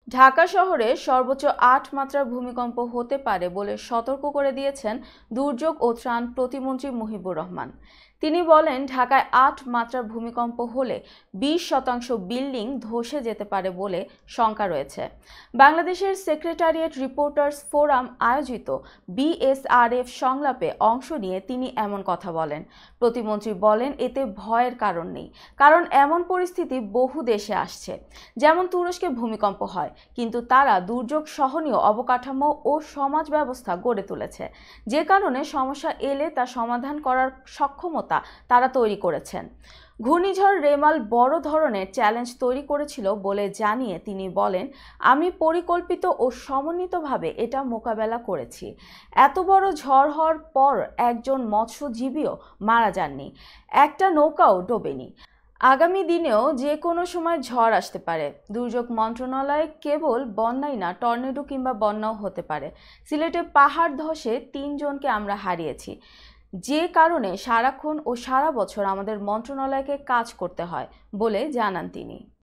ঢাকা শহরে সর্বোচ্চ ৮ মাত্রার ভূমিকম্প হতে পারে বলে সতর্ক করে দিয়েছেন দুর্যোগ ও ত্রাণ প্রতিমন্ত্রী মুহিবুর রহমান। তিনি বলেন, ঢাকায় ৮ মাত্রার ভূমিকম্প হলে ২০% বিল্ডিং ধসে যেতে পারে বলে শঙ্কা রয়েছে। বাংলাদেশের সেক্রেটারিয়েট রিপোর্টার্স ফোরাম আয়োজিত বিএসআরএফ সংলাপে অংশ নিয়ে তিনি এমন কথা বলেন। প্রতিমন্ত্রী বলেন, এতে ভয়ের কারণ নেই, কারণ এমন পরিস্থিতি বহু দেশে আসছে। যেমন তুরস্কে ভূমিকম্প হয়, কিন্তু তারা দুর্যোগ সহনীয় অবকাঠামো ও সমাজ ব্যবস্থা গড়ে তুলেছে, যে কারণে সমস্যা এলে তা সমাধান করার সক্ষমতা তারা তৈরি করেছেন। ঘূর্ণিঝড় রেমাল বড় ধরনের চ্যালেঞ্জ তৈরি করেছিল বলে জানিয়ে তিনি বলেন, আমি পরিকল্পিত ও সমন্বিতভাবে এটা মোকাবেলা করেছি। এত বড় ঝড় হওয়ার পর একজন মৎস্যজীবীও মারা যাননি, একটা নৌকাও ডোবেনি। আগামী দিনেও যে কোনো সময় ঝড় আসতে পারে। দুর্যোগ মন্ত্রণালয় কেবল বন্যাই না, টর্নেডো কিংবা বন্যাও হতে পারে। সিলেটে পাহাড় ধসে ৩ জনকে আমরা হারিয়েছি, যে কারণে সারাক্ষণ ও সারা বছর আমাদের মন্ত্রণালয়কে কাজ করতে হয় বলে জানান তিনি।